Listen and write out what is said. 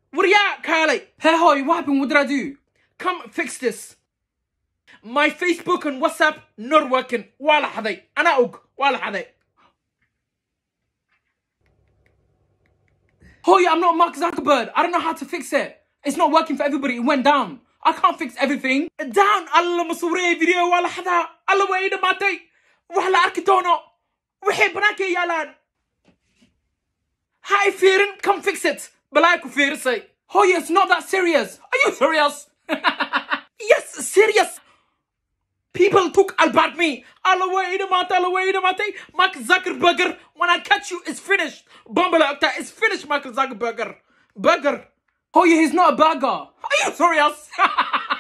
Wariya Kali. Hey, hoy, what happened? What did I do? Come fix this. My Facebook and WhatsApp not working. Wala haday. Ana og. Wala haday. Hoy, I'm not Mark Zuckerberg. I don't know how to fix it. It's not working for everybody. It went down. I can't fix everything. Down. Allah masure video wala hada. Allah wa ida matay. Wala arkitono. Wixii banaanka yaalaan. Hi, Fearin, come fix it. Balai ku fiirsay. Hoy, it's not that serious. Are you serious? Yes, serious. People took about me. Allah wa ida matay. Mark Zuckerberg. When I catch you, it's finished. Bumbala, it's finished, Mark Zuckerberg. Burger. Hoy, he's not a burger. Are you serious?